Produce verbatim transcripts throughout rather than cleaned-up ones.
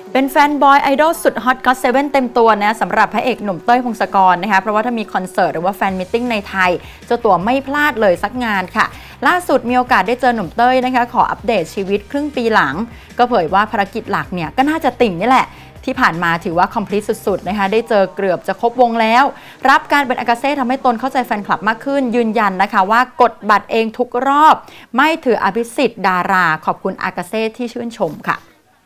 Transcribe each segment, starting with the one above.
เป็นแฟนบอยไอดอลสุดฮอตก็อตเซเว่นเต็มตัวนะสำหรับพระเอกหนุ่มเต้ยพงศกรนะคะเพราะว่าถ้ามีคอนเสิร์ตหรือว่าแฟนมิทติ้งในไทยเจ้าตัวไม่พลาดเลยสักงานค่ะล่าสุดมีโอกาสได้เจอหนุ่มเต้ยนะคะขออัปเดตชีวิตครึ่งปีหลังก็เผยว่าภารกิจหลักเนี่ยก็น่าจะติ่งนี่แหละที่ผ่านมาถือว่าคอมพลีทสุดๆนะคะได้เจอเกือบจะครบวงแล้วรับการเป็นอากาเซ่ทำให้ตนเข้าใจแฟนคลับมากขึ้นยืนยันนะคะว่ากดบัตรเองทุกรอบไม่ถืออภิสิทธิ์ดาราขอบคุณอากาเซ่ที่ชื่นชมค่ะ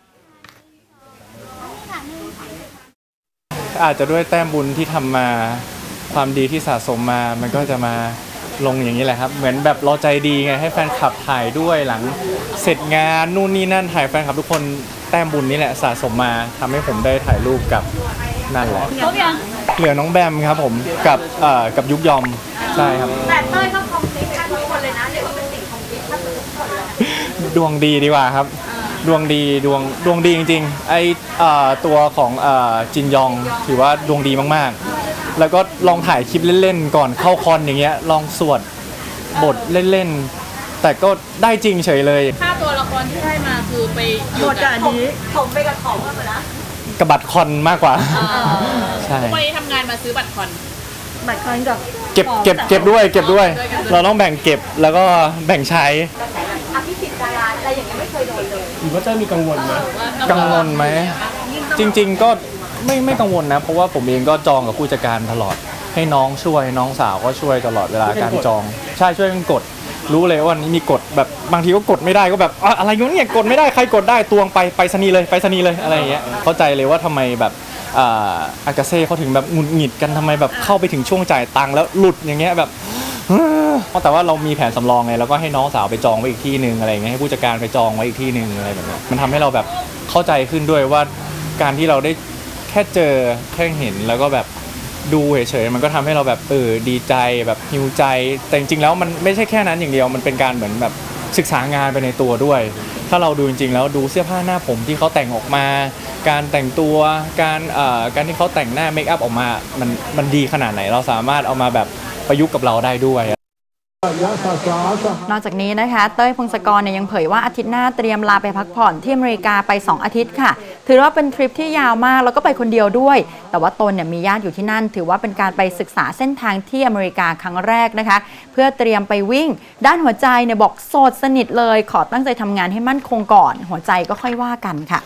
อาจจะด้วยแต้มบุญที่ทำมาความดีที่สะสมมามันก็จะมาลงอย่างนี้แหละครับเหมือนแบบเราใจดีไงให้แฟนคลับถ่ายด้วยหลังเสร็จงานนู่นนี่นั่นถ่ายแฟนคลับทุกคนแต้มบุญนี่แหละสะสมมาทำให้ผมได้ถ่ายรูปกับนั่นแหละเหลือน้องแบมครับผมกับเอ่อกับยุกยอมใช่ครับแต่เต้ยก็คอมพลีททุกคนเลยนะเรียกว่าเป็นสิ่งคอมพลีททุกคนเลยดวงดีดีกว่าครับดวงดีดวงดวงดีจริงๆไอตัวของจินยองถือว่าดวงดีมากๆแล้วก็ลองถ่ายคลิปเล่นๆก่อนเข้าคอนอย่างเงี้ยลองสวดบทเล่นๆแต่ก็ได้จริงเฉยเลยค่าตัวละครที่ได้มาคือไปอยู่กับนี้ผมไปกับของกันนะกับบัตรคอนมากกว่าใช่ทุกวันนี้ทำงานมาซื้อบัตรคอนบัตรคอนกับเก็บเก็บเก็บด้วยเก็บด้วยเราต้องแบ่งเก็บแล้วก็แบ่งใช้อภิสิทธิ์ดาราอะไรอย่างเงี้ยไม่เคยโดนเลยหรือว่าเจ้ามีกังวลไหมกังวลไหมจริงๆก็ไม่ไม่กังวลนะเพราะว่าผมเองก็จองกับผู้จัดการตลอดให้น้องช่วยน้องสาวก็ช่วยตลอดเวลาการจองใช่ช่วยกันกดรู้เลยว่านี้มีกดแบบบางทีก็กดไม่ได้ก็แบบอะไรเนี่ยกดไม่ได้ใครกดได้ตวงไปไปสนีเลยไปสนีเลยอะไรอย่างเงี้ยเข้าใจเลยว่าทำไมแบบอากาเซ่เขาถึงแบบหงุดหงิดกันทำไมแบบเข้าไปถึงช่วงจ่ายตังค์แล้วหลุดอย่างเงี้ยแบบแต่ว่าเรามีแผนสำรองไงแล้วก็ให้น้องสาวไปจองไว้อีกที่หนึ่งอะไรเงี้ยให้ผู้จัดการไปจองไว้อีกที่หนึ่งอะไรแบบนี้มันทำให้เราแบบเข้าใจขึ้นด้วยว่าการที่เราได้แค่เจอแค่เห็นแล้วก็แบบดูเฉยๆมันก็ทำให้เราแบบเออดีใจแบบฮิวใจแต่จริงๆแล้วมันไม่ใช่แค่นั้นอย่างเดียวมันเป็นการเหมือนแบบศึกษางานไปในตัวด้วยถ้าเราดูจริงๆแล้วดูเสื้อผ้าหน้าผมที่เขาแต่งออกมาการแต่งตัวการเอ่อการที่เขาแต่งหน้าเมคอัพออกมามันมันดีขนาดไหนเราสามารถเอามาแบบประยุกต์กับเราได้ด้วยนอกจากนี้นะคะเต้ยพงศกรเนี่ยยังเผยว่าอาทิตย์หน้าเตรียมลาไปพักผ่อนที่อเมริกาไปสองอาทิตย์ค่ะถือว่าเป็นทริปที่ยาวมากแล้วก็ไปคนเดียวด้วยแต่ว่าตนเนี่ยมีญาติอยู่ที่นั่นถือว่าเป็นการไปศึกษาเส้นทางที่อเมริกาครั้งแรกนะคะเพื่อเตรียมไปวิ่งด้านหัวใจเนี่ยบอกโสดสนิทเลยขอตั้งใจทำงานให้มั่นคงก่อนหัวใจก็ค่อยว่ากันค่ะ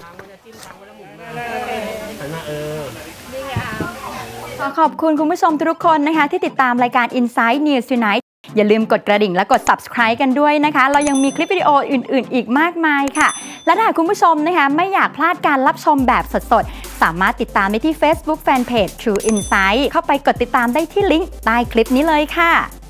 ขอขอบคุณคุณผู้ชมทุกคนนะคะที่ติดตามรายการ Inside News Tonight อย่าลืมกดกระดิ่งและกด Subscribe กันด้วยนะคะเรายังมีคลิปวิดีโออื่นๆอีกมากมายค่ะและถ้าคุณผู้ชมนะคะไม่อยากพลาดการรับชมแบบสดๆสามารถติดตามได้ที่ Facebook Fanpage True Insight เข้าไปกดติดตามได้ที่ลิงก์ใต้คลิปนี้เลยค่ะ